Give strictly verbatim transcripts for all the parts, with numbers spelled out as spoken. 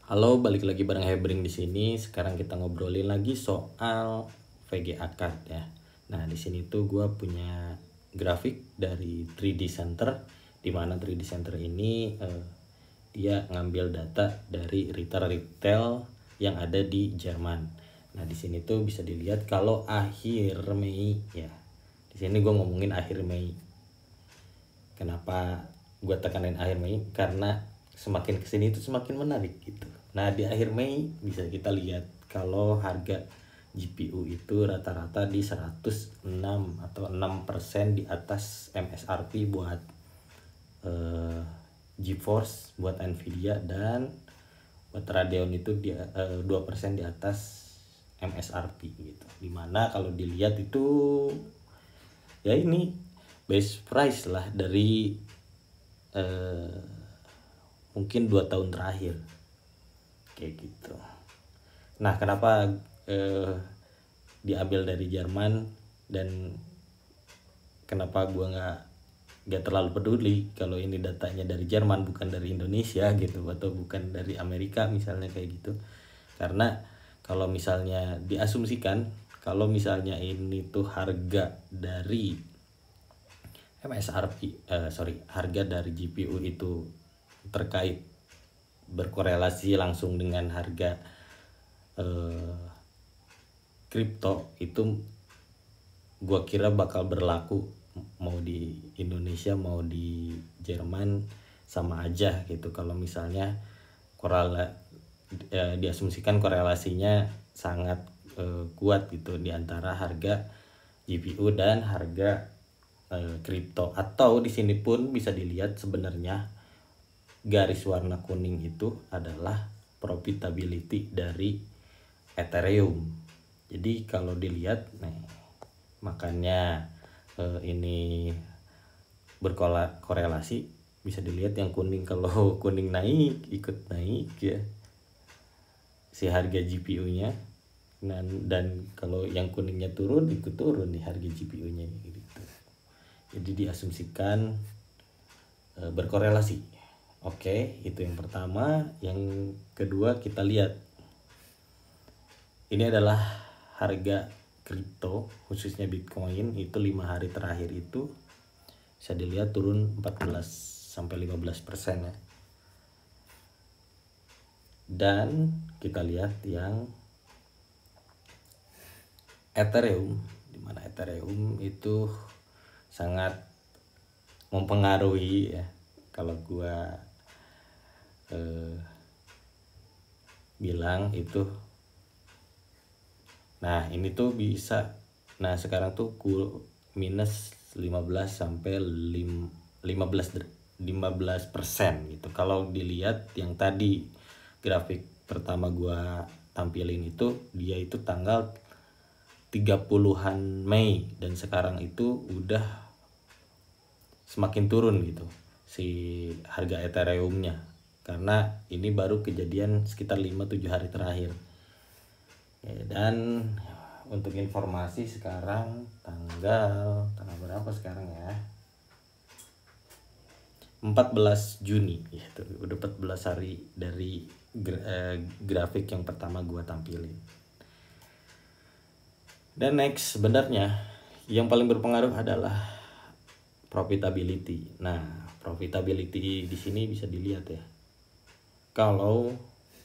Halo, balik lagi bareng Hebring di sini. Sekarang kita ngobrolin lagi soal V G A Card ya. Nah, di sini tuh gue punya grafik dari tiga D Center, di mana tiga D Center ini eh, dia ngambil data dari retail-retail yang ada di Jerman. Nah, di sini tuh bisa dilihat kalau akhir Mei ya. Di sini gue ngomongin akhir Mei. Kenapa gue tekanin akhir Mei? Karena semakin kesini itu semakin menarik gitu. Nah, di akhir Mei bisa kita lihat kalau harga G P U itu rata-rata di seratus enam atau enam persen di atas M S R P buat eh, GeForce, buat Nvidia, dan buat Radeon itu dia eh, dua persen di atas M S R P gitu. Dimana kalau dilihat itu ya ini base price lah dari eh, mungkin dua tahun terakhir kayak gitu. Nah, kenapa eh, diambil dari Jerman dan kenapa gua nggak nggak terlalu peduli kalau ini datanya dari Jerman bukan dari Indonesia gitu, atau bukan dari Amerika misalnya kayak gitu. Karena kalau misalnya diasumsikan kalau misalnya ini tuh harga dari M S R P eh, sorry harga dari G P U itu terkait berkorelasi langsung dengan harga eh, kripto, itu gua kira bakal berlaku mau di Indonesia mau di Jerman sama aja gitu. Kalau misalnya korela eh, diasumsikan korelasinya sangat eh, kuat gitu di antara harga G P U dan harga kripto. Atau di sini pun bisa dilihat sebenarnya garis warna kuning itu adalah profitability dari Ethereum. Jadi kalau dilihat nih, makanya eh, ini berkorelasi, bisa dilihat yang kuning, kalau kuning naik ikut naik ya si harga G P U-nya, dan, dan kalau yang kuningnya turun ikut turun nih harga G P U-nya gitu. Jadi diasumsikan e, berkorelasi. Oke, itu yang pertama. Yang kedua kita lihat, ini adalah harga kripto khususnya Bitcoin itu lima hari terakhir itu bisa dilihat turun empat belas sampai lima belas persen ya. Dan kita lihat yang Ethereum, di mana Ethereum itu sangat mempengaruhi ya kalau gua eh, bilang itu. Nah, ini tuh bisa, nah sekarang tuh minus lima belas sampai lima belas persen gitu. Kalau dilihat yang tadi grafik pertama gua tampilin itu, dia itu tanggal tiga puluhan Mei, dan sekarang itu udah semakin turun gitu si harga Ethereum-nya, karena ini baru kejadian sekitar lima tujuh hari terakhir ya. Dan untuk informasi sekarang tanggal tanggal berapa sekarang ya, empat belas Juni ya, tuh, udah empat belas hari dari eh, grafik yang pertama gua tampilin. Dan next sebenarnya yang paling berpengaruh adalah profitability. Nah, profitability di sini bisa dilihat ya. Kalau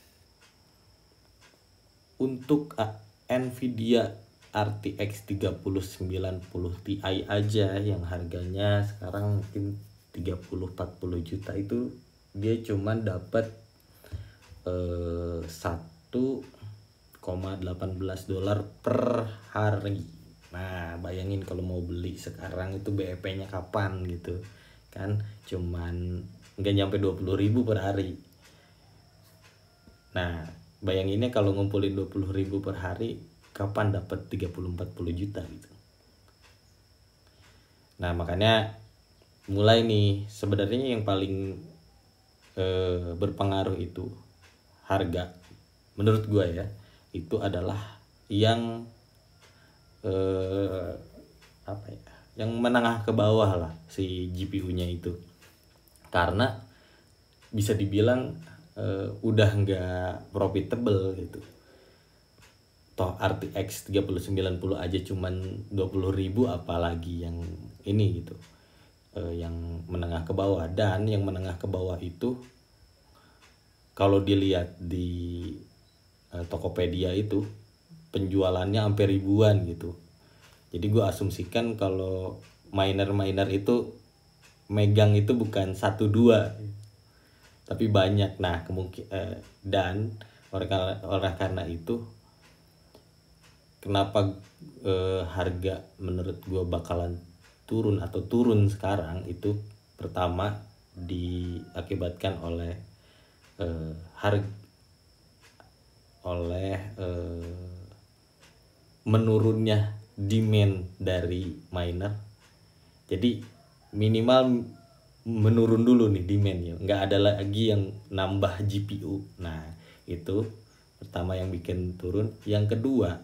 untuk Nvidia R T X tiga puluh sembilan puluh Ti aja yang harganya sekarang mungkin tiga puluh empat puluh juta, itu dia cuman dapat eh, satu koma delapan belas dolar per hari. Nah, bayangin kalau mau beli sekarang itu B E P-nya kapan gitu kan, cuman nggak nyampe dua puluh ribu per hari. Nah, bayanginnya kalau ngumpulin dua puluh ribu per hari, kapan dapat tiga puluh sampai empat puluh juta gitu. Nah, makanya mulai nih, sebenarnya yang paling eh, berpengaruh itu harga, menurut gue ya, itu adalah yang eh, apa ya, yang menengah ke bawah lah si G P U-nya itu. Karena bisa dibilang uh, udah nggak profitable gitu. Toh R T X tiga nol sembilan nol aja cuman dua puluh ribu, apalagi yang ini gitu, uh, yang menengah ke bawah. Dan yang menengah ke bawah itu kalau dilihat di uh, Tokopedia itu penjualannya hampir ribuan gitu. Jadi gue asumsikan kalau miner-miner itu megang itu bukan satu dua tapi banyak. Nah kemungkin uh, dan oleh, oleh karena itu kenapa eh, harga menurut gue bakalan turun atau turun sekarang itu, pertama diakibatkan oleh eh, harga oleh eh, menurunnya demand dari miner. Jadi minimal menurun dulu nih demandnya, nggak ada lagi yang nambah G P U. Nah itu pertama yang bikin turun. Yang kedua,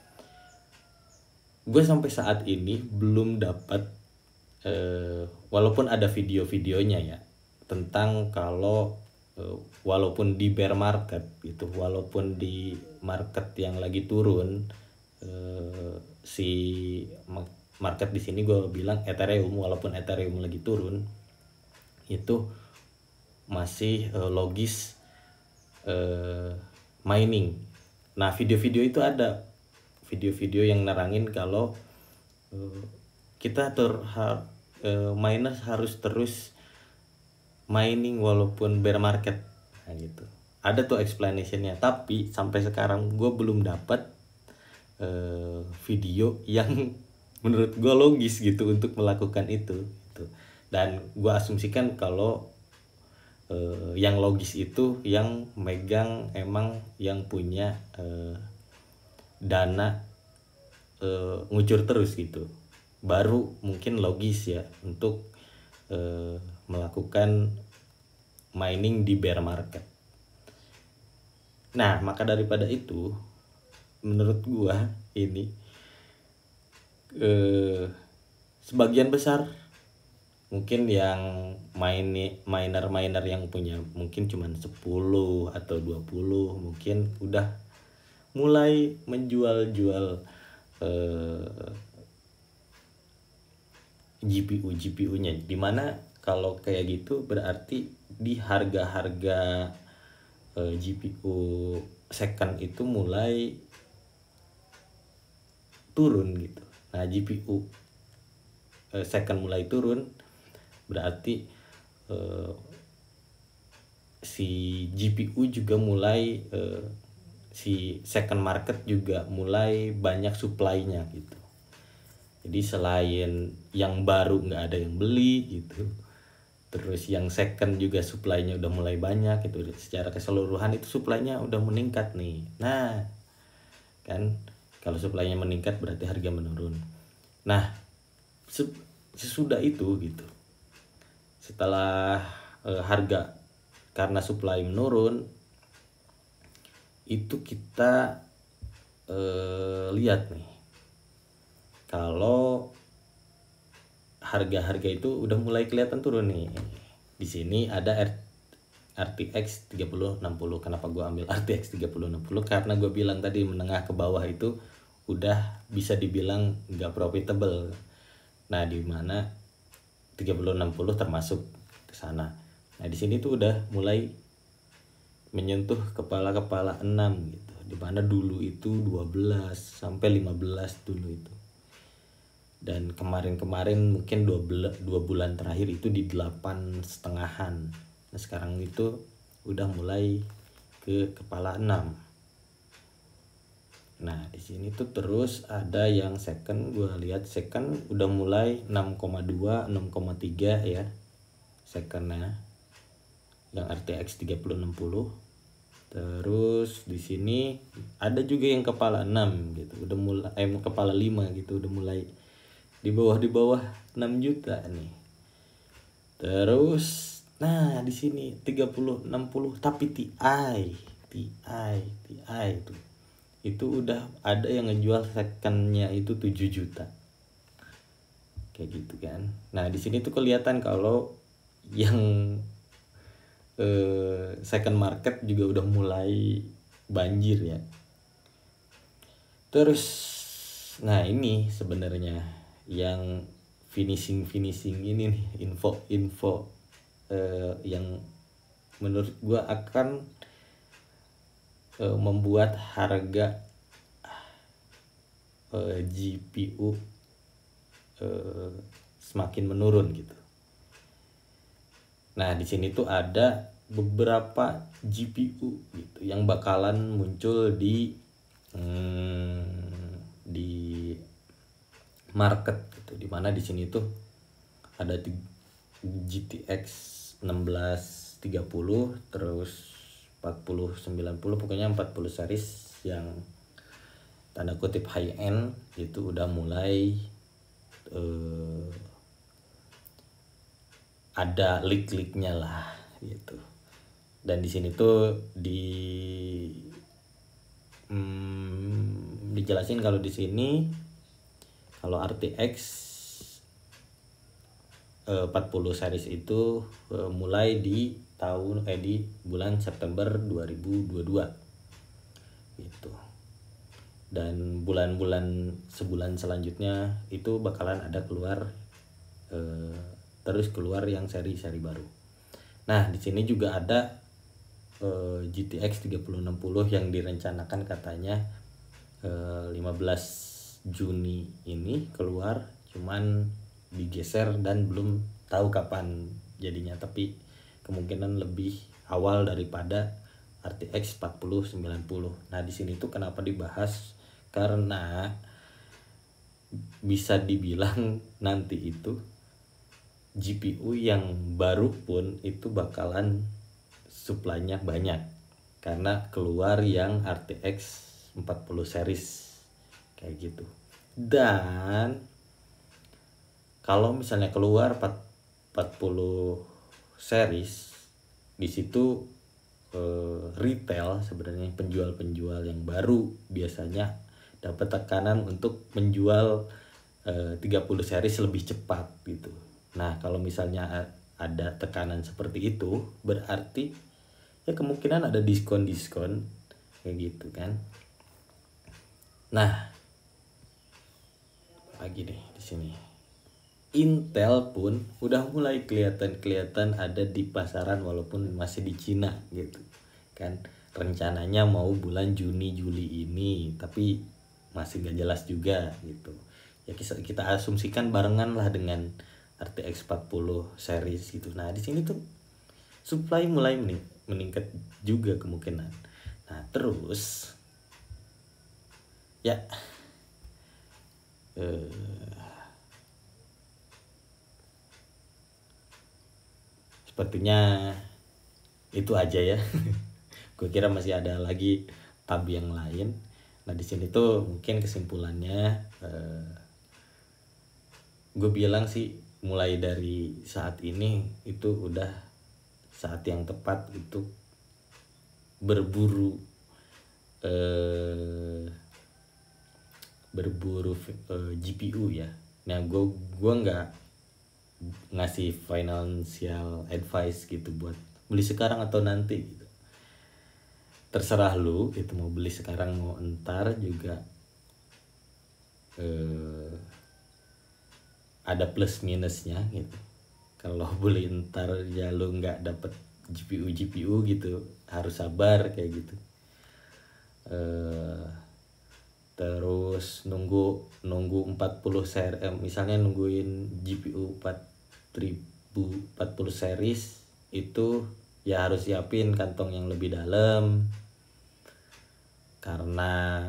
gue sampai saat ini belum dapat eh, walaupun ada video-videonya ya tentang kalau eh, walaupun di bear market itu, walaupun di market yang lagi turun, eh, si market di sini gue bilang Ethereum, walaupun Ethereum lagi turun itu masih eh, logis eh, mining. Nah video-video itu ada video-video yang nerangin kalau uh, kita ter uh, miners harus terus mining walaupun bear market. Nah gitu, ada tuh explanationnya. Tapi sampai sekarang gue belum dapat uh, video yang menurut gue logis gitu untuk melakukan itu gitu. Dan gue asumsikan kalau uh, yang logis itu yang megang emang yang punya uh, dana e, ngucur terus gitu, baru mungkin logis ya untuk e, melakukan mining di bear market. Nah maka daripada itu menurut gua ini e, sebagian besar mungkin yang main miner-miner yang punya mungkin cuma sepuluh atau dua puluh mungkin udah mulai menjual-jual eh, G P U G P U-nya. Dimana kalau kayak gitu berarti di harga-harga eh, G P U second itu mulai turun gitu. Nah G P U eh, second mulai turun berarti eh, si G P U juga mulai eh, si second market juga mulai banyak supply-nya gitu. Jadi selain yang baru nggak ada yang beli gitu, terus yang second juga supply-nya udah mulai banyak gitu. Secara keseluruhan itu supply-nya udah meningkat nih. Nah kan kalau supply-nya meningkat berarti harga menurun. Nah sesudah itu gitu, setelah eh, harga karena supply menurun itu kita eh, lihat nih kalau harga-harga itu udah mulai kelihatan turun nih. Di sini ada R T X tiga nol enam nol. Kenapa gue ambil R T X tiga nol enam nol? Karena gue bilang tadi menengah ke bawah itu udah bisa dibilang nggak profitable. Nah di mana tiga nol enam nol termasuk ke sana. Nah di sini tuh udah mulai menyentuh kepala-kepala enam gitu, dimana dulu itu dua belas sampai lima belas dulu itu, dan kemarin-kemarin mungkin dua bulan terakhir itu di delapan setengahan. Nah sekarang itu udah mulai ke kepala enam. Nah di sini tuh terus ada yang second, gue lihat second udah mulai enam koma dua enam koma tiga ya secondnya yang R T X tiga nol enam nol. Terus di sini ada juga yang kepala enam gitu, udah mulai eh kepala lima gitu, udah mulai di bawah di bawah enam juta nih. Terus nah di sini tiga nol enam nol tapi T I T I T I itu itu udah ada yang ngejual secondnya itu tujuh juta kayak gitu kan. Nah di sini tuh kelihatan kalau yang eh, second market juga udah mulai banjir ya. Terus nah ini sebenarnya yang finishing finishing ini nih, info info eh, yang menurut gua akan eh, membuat harga eh, G P U eh, semakin menurun gitu. Nah di sini tuh ada beberapa G P U gitu yang bakalan muncul di hmm, di market gitu, dimana di sini tuh ada G T X enam belas tiga puluh, terus empat puluh sembilan puluh, pokoknya empat puluh series yang tanda kutip high end itu udah mulai uh, ada leak-leaknya lah gitu. Dan di sini tuh di hmm, dijelasin kalau di sini kalau R T X eh, empat puluh series itu eh, mulai di tahun eh di bulan September dua ribu dua puluh dua gitu. Dan bulan-bulan sebulan selanjutnya itu bakalan ada keluar eh, terus keluar yang seri-seri baru. Nah, di sini juga ada eh, G T X tiga puluh enam puluh yang direncanakan katanya eh, lima belas Juni ini keluar, cuman digeser dan belum tahu kapan jadinya, tapi kemungkinan lebih awal daripada R T X empat puluh sembilan puluh. Nah, di sini tuh kenapa dibahas? Karena bisa dibilang nanti itu G P U yang baru pun itu bakalan supply-nya banyak karena keluar yang R T X empat puluh series kayak gitu. Dan kalau misalnya keluar empat puluh series, di situ eh, retail sebenarnya penjual-penjual yang baru biasanya dapat tekanan untuk menjual eh, tiga puluh series lebih cepat gitu. Nah, kalau misalnya ada tekanan seperti itu, berarti ya kemungkinan ada diskon-diskon kayak gitu kan. Nah, lagi deh di sini. Intel pun udah mulai kelihatan-kelihatan ada di pasaran walaupun masih di Cina gitu kan. Rencananya mau bulan Juni Juli ini, tapi masih gak jelas juga gitu. Ya kita, kita asumsikan barengan lah dengan R T X empat puluh series gitu. Nah, di sini tuh supply mulai mening meningkat juga kemungkinan. Nah, terus ya eh, sepertinya itu aja ya. Gue kira masih ada lagi tab yang lain. Nah, di sini tuh mungkin kesimpulannya eh, gue bilang sih mulai dari saat ini itu udah saat yang tepat untuk berburu eh, berburu eh, G P U ya. Nah, gue gue nggak ngasih financial advice gitu buat beli sekarang atau nanti gitu. Terserah lu itu mau beli sekarang mau entar juga eh, ada plus minusnya gitu. Kalau beli entar ya lu nggak dapet G P U G P U gitu, harus sabar kayak gitu. Eh, terus nunggu nunggu empat puluh seri, eh, misalnya nungguin G P U empat ribu empat puluh series itu ya harus siapin kantong yang lebih dalam karena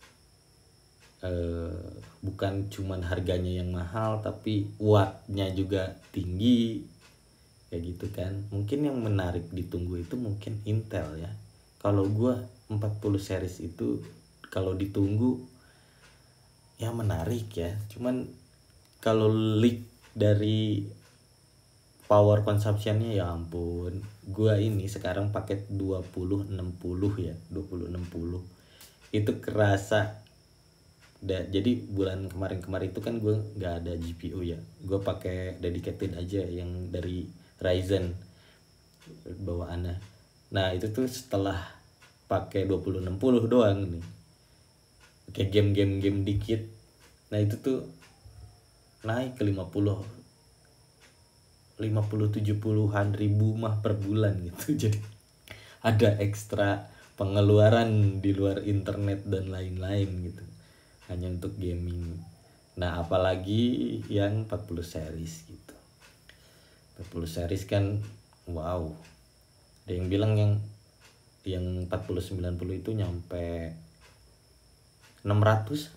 eh, bukan cuman harganya yang mahal tapi wattnya juga tinggi kayak gitu kan. Mungkin yang menarik ditunggu itu mungkin Intel ya. Kalau gua empat puluh series itu kalau ditunggu ya menarik ya, cuman kalau leak dari power consumptionnya ya ampun. Gua ini sekarang pakai dua puluh enam puluh ya, dua puluh enam puluh itu kerasa. Da, jadi bulan kemarin-kemarin itu kan gue nggak ada G P U ya, gue pakai dedicated aja yang dari Ryzen. bawaannya. Nah itu tuh setelah pakai dua puluh enam puluh doang nih, kayak game-game game dikit. Nah itu tuh naik ke lima puluh lima puluh tujuh puluhan ribu mah per bulan gitu. Jadi ada ekstra pengeluaran di luar internet dan lain-lain gitu, hanya untuk gaming. Nah apalagi yang empat puluh series gitu. empat puluh series kan wow. Ada yang bilang yang yang empat puluh sembilan puluh itu nyampe enam ratus.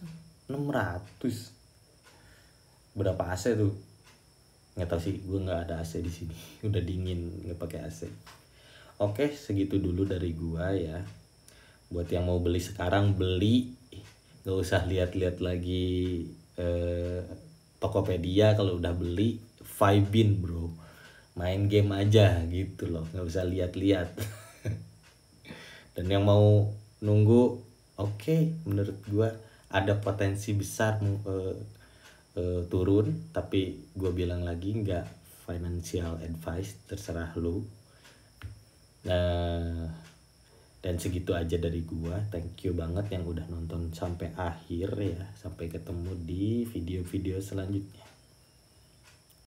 Berapa A C tuh? Nggak tahu sih, gue nggak ada A C di sini. Udah dingin, nggak pakai A C. Oke, segitu dulu dari gua ya. Buat yang mau beli sekarang beli, nggak usah lihat-lihat lagi eh, Tokopedia. Kalau udah beli, vibin bro, main game aja gitu loh, nggak usah lihat-lihat. Dan yang mau nunggu, oke, okay, menurut gua ada potensi besar uh, uh, turun, tapi gua bilang lagi nggak financial advice, terserah lu. Nah, dan segitu aja dari gua. Thank you banget yang udah nonton sampai akhir ya. Sampai ketemu di video-video selanjutnya.